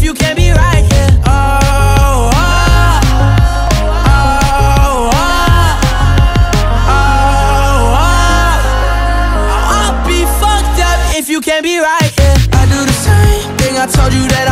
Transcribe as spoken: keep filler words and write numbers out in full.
you can't be right, yeah. Oh, oh, oh, oh, oh, oh. I'll be fucked up if you can't be right, yeah. I do the same thing I told you that